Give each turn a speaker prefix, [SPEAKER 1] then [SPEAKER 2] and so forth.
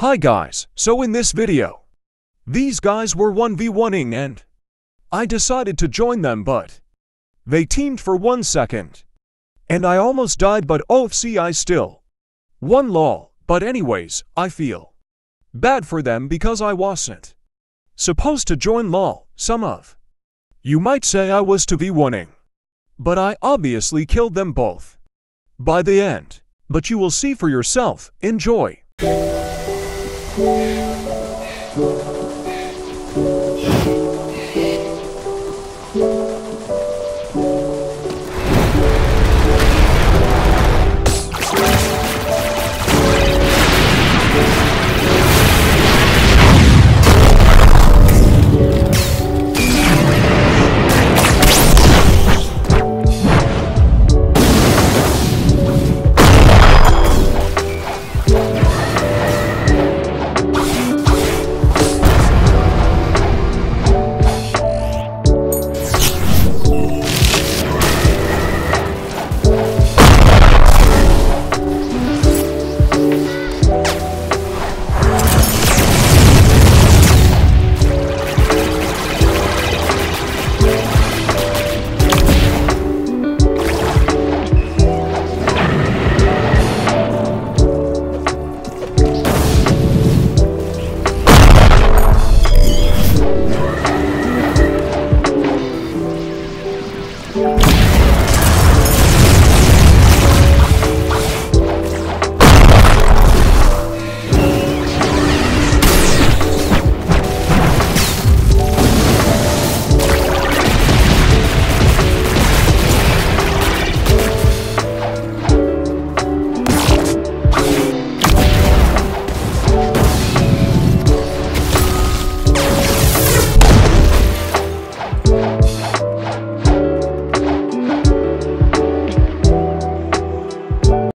[SPEAKER 1] Hi guys, so in this video, these guys were 1v1ing and I decided to join them, but they teamed for 1 second. And I almost died, but OFC I still won lol. But anyways, I feel bad for them because I wasn't supposed to join lol. Some of you might say I was 2v1ing, but I obviously killed them both by the end. But you will see for yourself. Enjoy.